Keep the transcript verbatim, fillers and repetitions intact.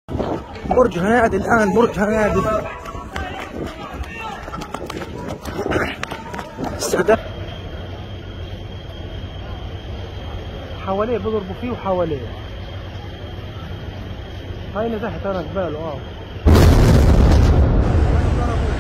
برج هنادي الآن، برج هنادي استعداد حواليه، بيضربوا فيه وحواليه. هاي تحت انا قباله اه